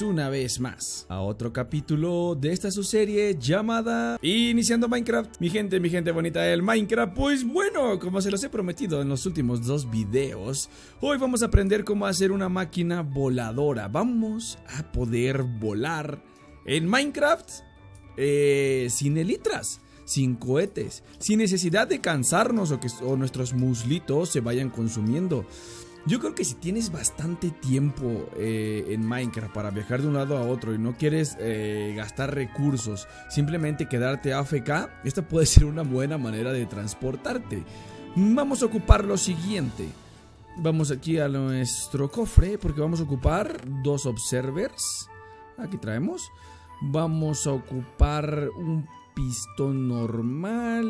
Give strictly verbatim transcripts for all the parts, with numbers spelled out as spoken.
una vez más a otro capítulo de esta su serie llamada Iniciando Minecraft. Mi gente, mi gente bonita del Minecraft, pues bueno, como se los he prometido en los últimos dos videos, hoy vamos a aprender cómo hacer una máquina voladora. Vamos a poder volar en Minecraft eh, sin elitras, sin cohetes, sin necesidad de cansarnos o que o nuestros muslitos se vayan consumiendo. Yo creo que si tienes bastante tiempo eh, en Minecraft para viajar de un lado a otro y no quieres eh, gastar recursos, simplemente quedarte A F K, esta puede ser una buena manera de transportarte. Vamos a ocupar lo siguiente. Vamos aquí a nuestro cofre porque vamos a ocupar dos observers. Aquí traemos. Vamos a ocupar un pistón normal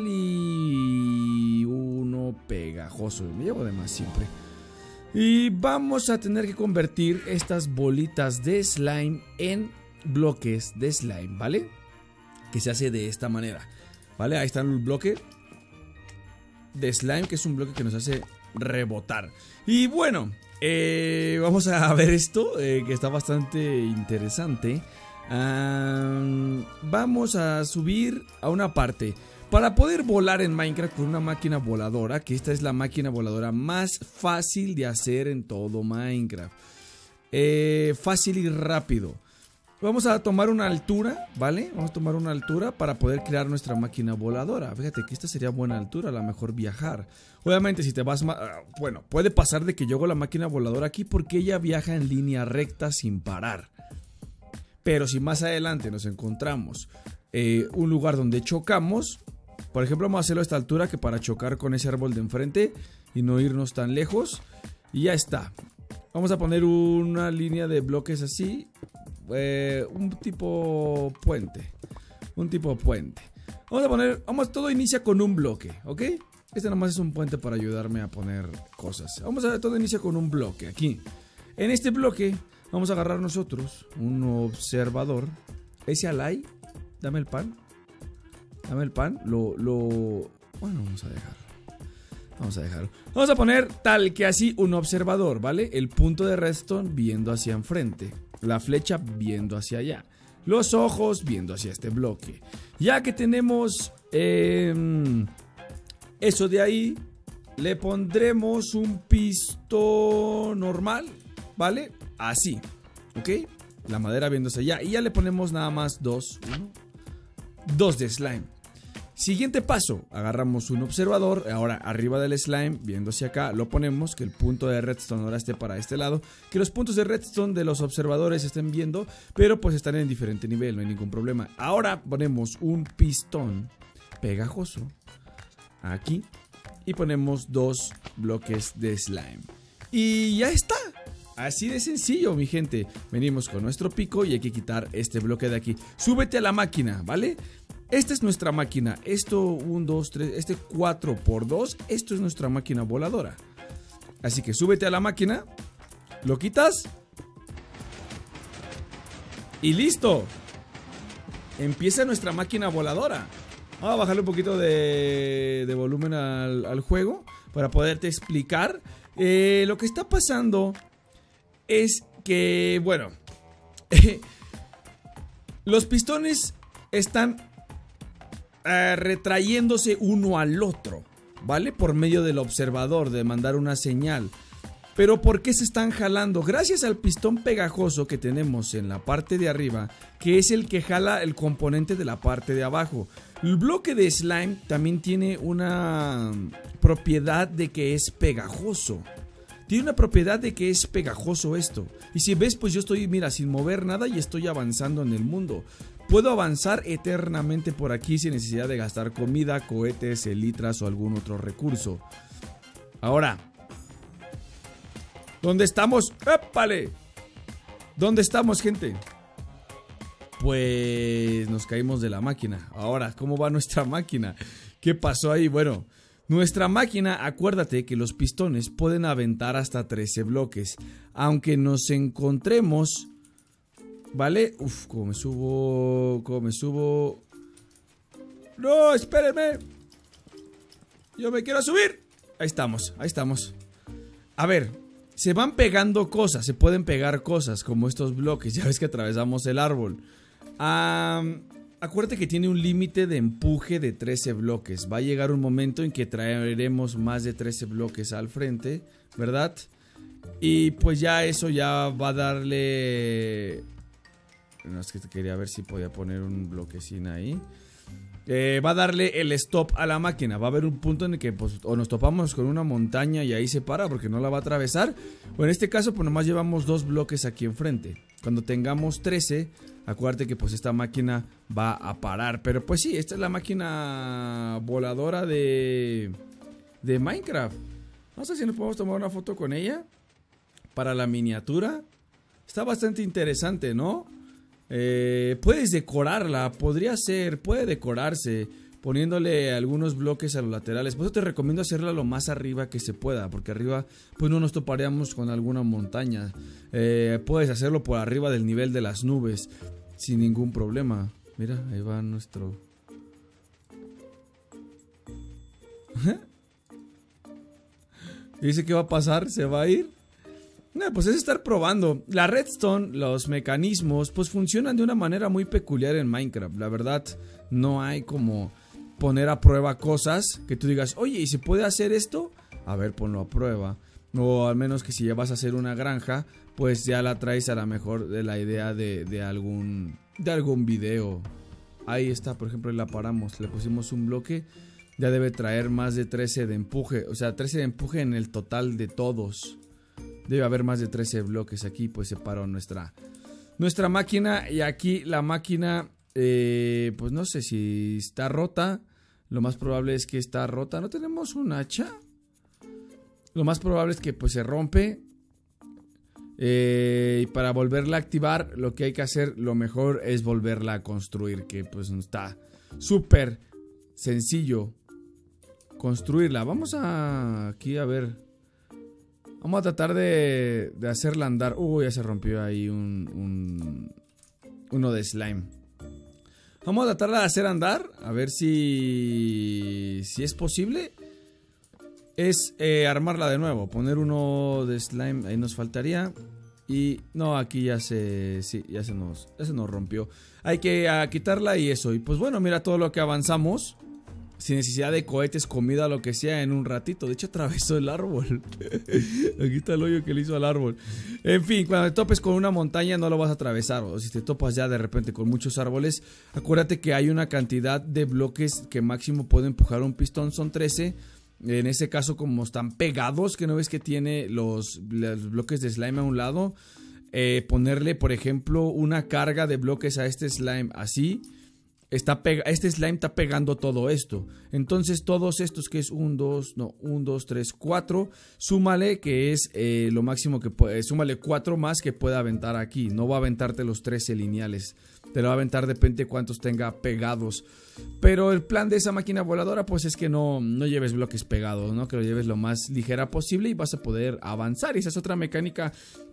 y uno pegajoso. Me llevo de más siempre. Y vamos a tener que convertir estas bolitas de slime en bloques de slime, ¿vale? Que se hace de esta manera, ¿vale? Ahí está el bloque de slime, que es un bloque que nos hace rebotar. Y bueno, eh, vamos a ver esto, eh, que está bastante interesante. um, Vamos a subir a una parte. Para poder volar en Minecraft con una máquina voladora, que esta es la máquina voladora más fácil de hacer en todo Minecraft, eh, fácil y rápido. Vamos a tomar una altura, ¿vale? Vamos a tomar una altura para poder crear nuestra máquina voladora. Fíjate que esta sería buena altura, a lo mejor viajar. Obviamente si te vas más... Bueno, puede pasar de que yo hago la máquina voladora aquí porque ella viaja en línea recta sin parar. Pero si más adelante nos encontramos eh, un lugar donde chocamos... Por ejemplo, vamos a hacerlo a esta altura, que para chocar con ese árbol de enfrente y no irnos tan lejos. Y ya está. Vamos a poner una línea de bloques así. Eh, un tipo puente. Un tipo puente. Vamos a poner... Vamos, todo inicia con un bloque, ¿ok? Este nomás es un puente para ayudarme a poner cosas. Vamos a ver, todo inicia con un bloque, aquí. En este bloque vamos a agarrar nosotros un observador. Ese alay, dame el pan. Dame el pan, lo, lo... Bueno, vamos a dejarlo. Vamos a dejarlo. Vamos a poner tal que así un observador, ¿vale? El punto de redstone viendo hacia enfrente. La flecha viendo hacia allá. Los ojos viendo hacia este bloque. Ya que tenemos eh, eso de ahí, le pondremos un pistón normal, ¿vale? Así, ¿ok? La madera viendo hacia allá. Y ya le ponemos nada más dos, uno, dos de slime. Siguiente paso, agarramos un observador, ahora arriba del slime, viendo hacia acá, lo ponemos, que el punto de redstone ahora esté para este lado, que los puntos de redstone de los observadores estén viendo, pero pues están en diferente nivel, no hay ningún problema. Ahora ponemos un pistón pegajoso aquí y ponemos dos bloques de slime. Y ya está. Así de sencillo, mi gente. Venimos con nuestro pico y hay que quitar este bloque de aquí. Súbete a la máquina, ¿vale? Esta es nuestra máquina. Esto, uno, dos, tres, este cuatro por dos. Esto es nuestra máquina voladora. Así que súbete a la máquina. Lo quitas. Y listo. Empieza nuestra máquina voladora. Vamos a bajarle un poquito de, de volumen al, al juego para poderte explicar. Eh, lo que está pasando es que, bueno, los pistones están uh, retrayéndose uno al otro, ¿vale? Por medio del observador, de mandar una señal. Pero ¿por qué se están jalando? Gracias al pistón pegajoso que tenemos en la parte de arriba, que es el que jala el componente de la parte de abajo. El bloque de slime también tiene una propiedad de que es pegajoso. Tiene una propiedad de que es pegajoso esto. Y si ves, pues yo estoy, mira, sin mover nada y estoy avanzando en el mundo. Puedo avanzar eternamente por aquí sin necesidad de gastar comida, cohetes, elitras o algún otro recurso. Ahora, ¿dónde estamos? ¡Épale! ¿Dónde estamos, gente? Pues nos caímos de la máquina. Ahora, ¿cómo va nuestra máquina? ¿Qué pasó ahí? Bueno, nuestra máquina, acuérdate que los pistones pueden aventar hasta trece bloques. Aunque nos encontremos, ¿vale? Uf, ¿cómo me subo? ¿Cómo me subo? ¡No, espérenme! ¡Yo me quiero subir! Ahí estamos, ahí estamos. A ver, se van pegando cosas, se pueden pegar cosas como estos bloques. Ya ves que atravesamos el árbol. Um, acuérdate que tiene un límite de empuje de trece bloques. Va a llegar un momento en que traeremos más de trece bloques al frente, ¿verdad? Y pues ya eso ya va a darle... No, es que quería ver si podía poner un bloquecín ahí. Eh, va a darle el stop a la máquina. Va a haber un punto en el que pues, o nos topamos con una montaña y ahí se para porque no la va a atravesar. O en este caso pues nomás llevamos dos bloques aquí enfrente. Cuando tengamos trece, acuérdate que pues esta máquina va a parar. Pero pues sí, esta es la máquina voladora de, de Minecraft. No sé si nos podemos tomar una foto con ella para la miniatura. Está bastante interesante, ¿no? Eh, puedes decorarla, podría ser, puede decorarse poniéndole algunos bloques a los laterales. Por eso te recomiendo hacerla lo más arriba que se pueda, porque arriba pues no nos toparíamos con alguna montaña. eh, Puedes hacerlo por arriba del nivel de las nubes sin ningún problema. Mira, ahí va nuestro... Dice que va a pasar, se va a ir. No, pues es estar probando. La redstone, los mecanismos, pues funcionan de una manera muy peculiar en Minecraft. La verdad, no hay como poner a prueba cosas que tú digas, oye, ¿y se puede hacer esto? A ver, ponlo a prueba. O al menos que si ya vas a hacer una granja, pues ya la traes a la mejor de la idea de, de algún de algún video. Ahí está, por ejemplo, la paramos, le pusimos un bloque. Ya debe traer más de trece de empuje. O sea, trece de empuje en el total de todos. Debe haber más de trece bloques aquí, pues se paró nuestra, nuestra máquina. Y aquí la máquina, eh, pues no sé si está rota. Lo más probable es que está rota. ¿No tenemos un hacha? Lo más probable es que pues se rompe. Eh, y para volverla a activar, lo que hay que hacer, lo mejor es volverla a construir. Que pues está súper sencillo construirla. Vamos a aquí a ver. Vamos a tratar de, de hacerla andar. Uy, uh, ya se rompió ahí un, un uno de slime. Vamos a tratar de hacer andar. A ver si si es posible. Es eh, armarla de nuevo. Poner uno de slime. Ahí nos faltaría. Y no, aquí ya se sí, ya se nos, ya se nos rompió. Hay que a, quitarla y eso. Y pues bueno, mira todo lo que avanzamos. Sin necesidad de cohetes, comida, lo que sea, en un ratito. De hecho, atravesó el árbol. Aquí está el hoyo que le hizo al árbol. En fin, cuando te topes con una montaña no lo vas a atravesar. O si te topas ya de repente con muchos árboles, acuérdate que hay una cantidad de bloques que máximo puede empujar un pistón. Son trece. En ese caso, como están pegados, que no ves que tiene los, los bloques de slime a un lado, eh, ponerle, por ejemplo, una carga de bloques a este slime así. Está pega este slime está pegando todo esto. Entonces todos estos que es uno, dos, no, uno, dos, tres, cuatro. Súmale que es eh, lo máximo que puede. Súmale cuatro más que pueda aventar aquí. No va a aventarte los trece lineales. Te lo va a aventar depende de cuántos tenga pegados. Pero el plan de esa máquina voladora pues es que no, no lleves bloques pegados, ¿no? Que lo lleves lo más ligera posible y vas a poder avanzar. Y esa es otra mecánica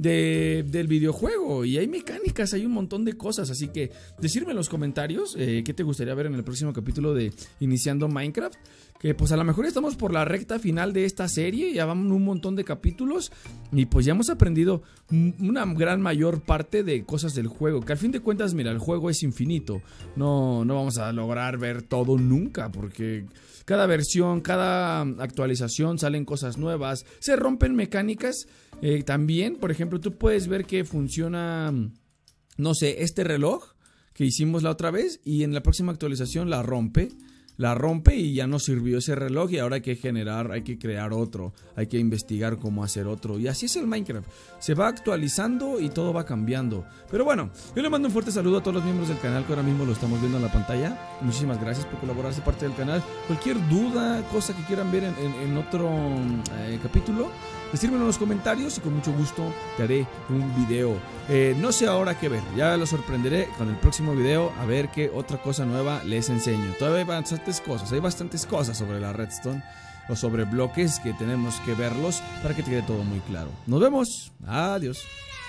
de, del videojuego. Y hay mecánicas, hay un montón de cosas. Así que decirme en los comentarios eh, qué te gustaría ver en el próximo capítulo de Iniciando Minecraft. Que pues a lo mejor estamos por la recta final de esta serie. Ya vamos un montón de capítulos. Y pues ya hemos aprendido una gran mayor parte de cosas del juego. Que al fin de cuentas, mira, el juego es infinito. No, no vamos a lograr ver todo nunca. Porque cada versión, cada actualización salen cosas nuevas. Se rompen mecánicas. Eh, también, por ejemplo, tú puedes ver que funciona, no sé, este reloj que hicimos la otra vez. Y en la próxima actualización la rompe. La rompe y ya no sirvió ese reloj y ahora hay que generar, hay que crear otro, hay que investigar cómo hacer otro. Y así es el Minecraft, se va actualizando y todo va cambiando. Pero bueno, yo le mando un fuerte saludo a todos los miembros del canal que ahora mismo lo estamos viendo en la pantalla. Muchísimas gracias por colaborar, ser parte del canal. Cualquier duda, cosa que quieran ver en, en, en otro eh, capítulo, decírmelo en los comentarios y con mucho gusto te haré un video. Eh, no sé ahora qué ver, ya lo sorprenderé con el próximo video a ver qué otra cosa nueva les enseño. Todavía hay bastantes cosas, hay bastantes cosas sobre la redstone o sobre bloques que tenemos que verlos para que te quede todo muy claro. Nos vemos, adiós.